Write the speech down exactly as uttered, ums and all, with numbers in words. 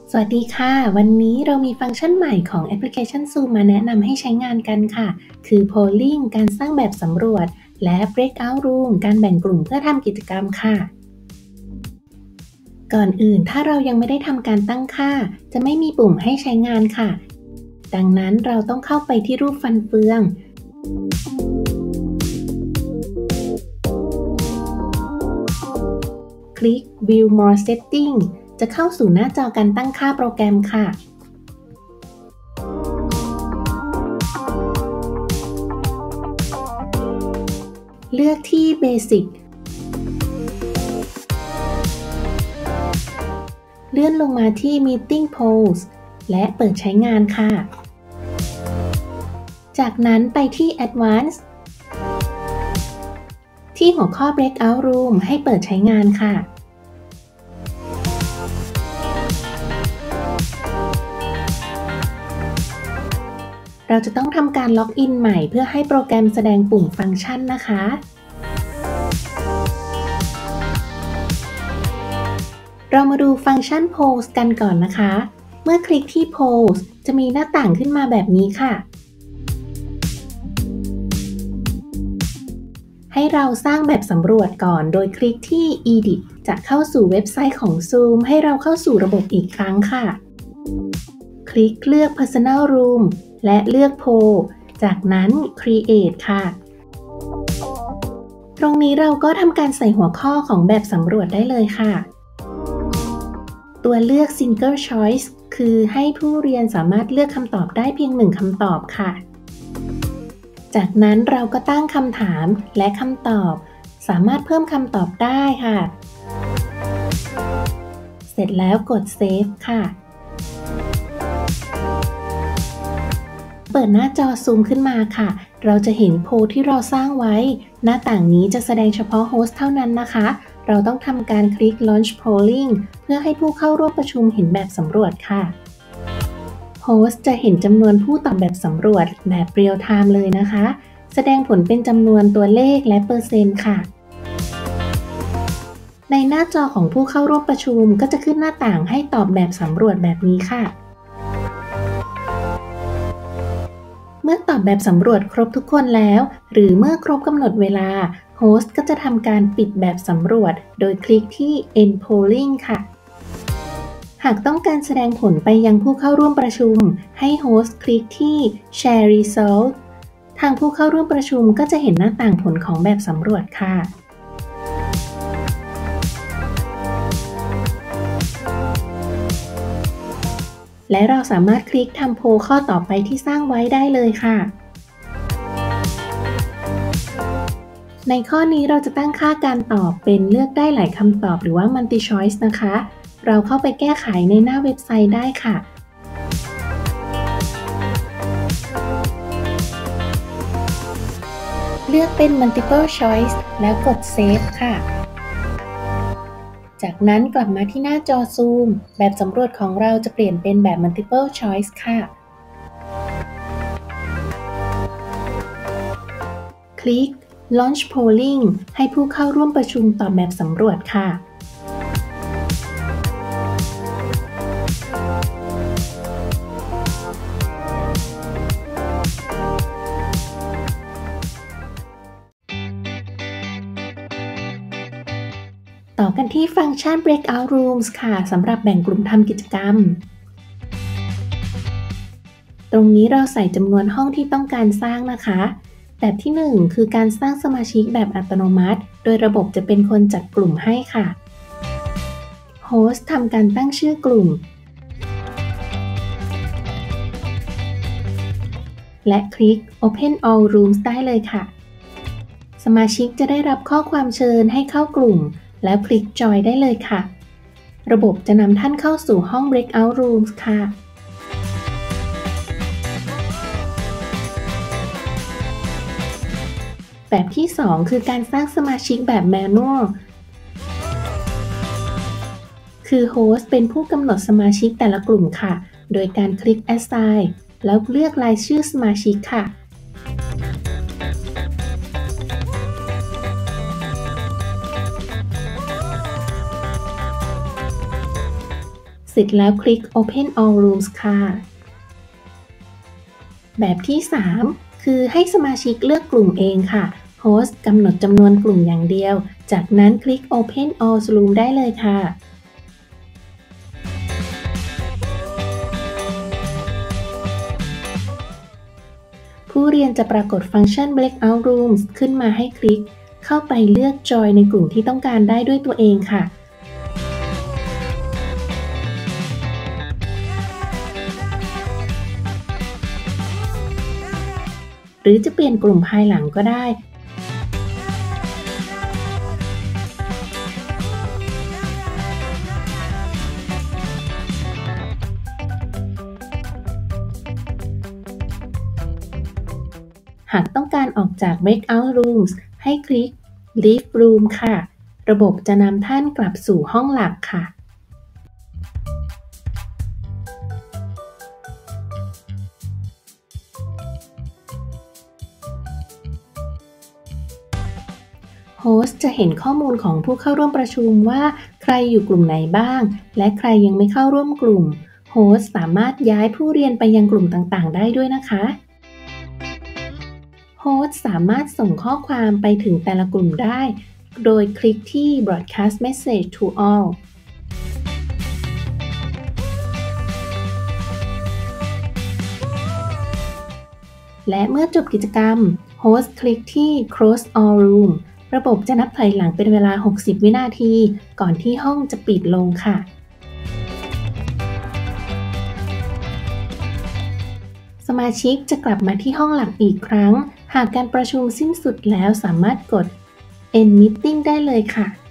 สวัสดีค่ะวันนี้เรามีฟังก์ชันใหม่ของแอปพลิเคชัน Zoom มาแนะนำให้ใช้งานกันค่ะคือ Polling การสร้างแบบสำรวจและ Breakout Room การแบ่งกลุ่มเพื่อทำกิจกรรมค่ะก่อนอื่นถ้าเรายังไม่ได้ทำการตั้งค่าจะไม่มีปุ่มให้ใช้งานค่ะดังนั้นเราต้องเข้าไปที่รูปฟันเฟืองคลิก View More Settings จะเข้าสู่หน้าจอการตั้งค่าโปรแกรมค่ะเลือกที่ Basic เลื่อนลงมาที่ Meeting Polls และเปิดใช้งานค่ะจากนั้นไปที่ Advanced ที่หัวข้อ Breakout Room ให้เปิดใช้งานค่ะเราจะต้องทำการล็อกอินใหม่เพื่อให้โปรแกรมแสดงปุ่มฟังก์ชันนะคะเรามาดูฟังก์ชัน Polls กันก่อนนะคะเมื่อคลิกที่ Polls จะมีหน้าต่างขึ้นมาแบบนี้ค่ะให้เราสร้างแบบสำรวจก่อนโดยคลิกที่ Edit จะเข้าสู่เว็บไซต์ของ Zoom ให้เราเข้าสู่ระบบอีกครั้งค่ะคลิกเลือก Personal Room และเลือก Poll จากนั้น Create ค่ะตรงนี้เราก็ทำการใส่หัวข้อของแบบสำรวจได้เลยค่ะตัวเลือก Single Choice คือให้ผู้เรียนสามารถเลือกคำตอบได้เพียงหนึ่งคำตอบค่ะจากนั้นเราก็ตั้งคำถามและคำตอบสามารถเพิ่มคำตอบได้ค่ะเสร็จแล้วกด Save ค่ะเปิดหน้าจอซูมขึ้นมาค่ะเราจะเห็นโพลที่เราสร้างไว้หน้าต่างนี้จะแสดงเฉพาะโฮสต์เท่านั้นนะคะเราต้องทำการคลิก Launch Polling เพื่อให้ผู้เข้าร่วมประชุมเห็นแบบสำรวจค่ะโฮสต์จะเห็นจำนวนผู้ตอบแบบสำรวจแบบเรียลไทม์เลยนะคะแสดงผลเป็นจำนวนตัวเลขและเปอร์เซ็นต์ค่ะในหน้าจอของผู้เข้าร่วมประชุมก็จะขึ้นหน้าต่างให้ตอบแบบสำรวจแบบนี้ค่ะเมื่อตอบแบบสำรวจครบทุกคนแล้วหรือเมื่อครบกำหนดเวลาโฮสต์ก็จะทำการปิดแบบสำรวจโดยคลิกที่ End Polling ค่ะหากต้องการแสดงผลไปยังผู้เข้าร่วมประชุมให้โฮสต์คลิกที่ Share Result ทางผู้เข้าร่วมประชุมก็จะเห็นหน้าต่างผลของแบบสำรวจค่ะและเราสามารถคลิกทำโพลข้อต่อไปที่สร้างไว้ได้เลยค่ะในข้อนี้เราจะตั้งค่าการตอบเป็นเลือกได้หลายคำตอบหรือว่า Multi Choice นะคะเราเข้าไปแก้ไขในหน้าเว็บไซต์ได้ค่ะเลือกเป็น Multiple Choice แล้วกด Save ค่ะจากนั้นกลับมาที่หน้าจอ Zoom แบบสำรวจของเราจะเปลี่ยนเป็นแบบ Multiple Choice ค่ะคลิก Launch Polling ให้ผู้เข้าร่วมประชุมตอบแบบสำรวจค่ะต่อกันที่ฟังก์ชัน Breakout Rooms ค่ะสำหรับแบ่งกลุ่มทำกิจกรรมตรงนี้เราใส่จำนวนห้องที่ต้องการสร้างนะคะแบบที่หนึ่งคือการสร้างสมาชิกแบบอัตโนมัติโดยระบบจะเป็นคนจัดกลุ่มให้ค่ะโฮสต์ทำการตั้งชื่อกลุ่มและคลิก Open All Rooms ได้เลยค่ะสมาชิกจะได้รับข้อความเชิญให้เข้ากลุ่มแล้วคลิก Join ได้เลยค่ะระบบจะนำท่านเข้าสู่ห้อง Breakout Rooms ค่ะแบบที่สองคือการสร้างสมาชิกแบบ Manual คือโฮสต์เป็นผู้กำหนดสมาชิกแต่ละกลุ่มค่ะโดยการคลิก Assign แล้วเลือกรายชื่อสมาชิกค่ะสเสร็จแล้วคลิก Open All Rooms ค่ะแบบที่สามคือให้สมาชิกเลือกกลุ่มเองค่ะโฮสต์กำหนดจำนวนกลุ่มอย่างเดียวจากนั้นคลิก Open All Room ได้เลยค่ะผู้เรียนจะปรากฏฟังก์ชัน Breakout Rooms ขึ้นมาให้คลิกเข้าไปเลือกจอยในกลุ่มที่ต้องการได้ด้วยตัวเองค่ะหรือจะเปลี่ยนกลุ่มภายหลังก็ได้หากต้องการออกจาก Breakout Rooms ให้คลิก Leave Room ค่ะระบบจะนำท่านกลับสู่ห้องหลักค่ะโฮสต์จะเห็นข้อมูลของผู้เข้าร่วมประชุมว่าใครอยู่กลุ่มไหนบ้างและใครยังไม่เข้าร่วมกลุ่มโฮสต์สามารถย้ายผู้เรียนไปยังกลุ่มต่างๆได้ด้วยนะคะโฮสต์สามารถส่งข้อความไปถึงแต่ละกลุ่มได้โดยคลิกที่ Broadcast Message to All และเมื่อจบกิจกรรมโฮสต์คลิกที่ Close All Room ระบบจะนับถอยหลังเป็นเวลาหกสิบวินาทีก่อนที่ห้องจะปิดลงค่ะสมาชิกจะกลับมาที่ห้องหลักอีกครั้งหากการประชุมสิ้นสุดแล้วสามารถกด End Meeting ได้เลยค่ะ